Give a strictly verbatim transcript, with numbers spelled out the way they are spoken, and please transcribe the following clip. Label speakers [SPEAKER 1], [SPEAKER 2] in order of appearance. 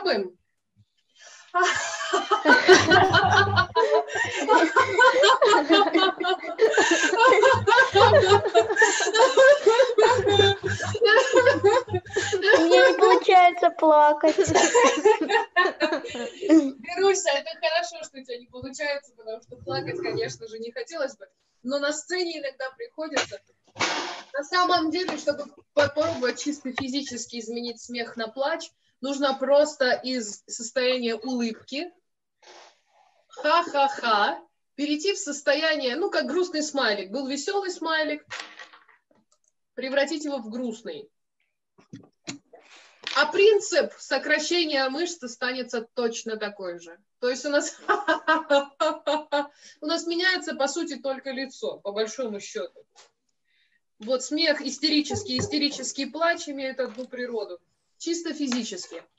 [SPEAKER 1] Попробуем?
[SPEAKER 2] Мне не получается плакать.
[SPEAKER 1] Беруся, это хорошо, что у тебя не получается, потому что плакать, конечно же, не хотелось бы. Но на сцене иногда приходится. На самом деле, чтобы попробовать чисто физически изменить смех на плач, нужно просто из состояния улыбки, ха-ха-ха, перейти в состояние, ну, как грустный смайлик. Был веселый смайлик, превратить его в грустный. А принцип сокращения мышц останется точно такой же. То есть у нас, у нас меняется, по сути, только лицо, по большому счету. Вот смех истерический, истерический плач имеет одну природу. Чисто физически.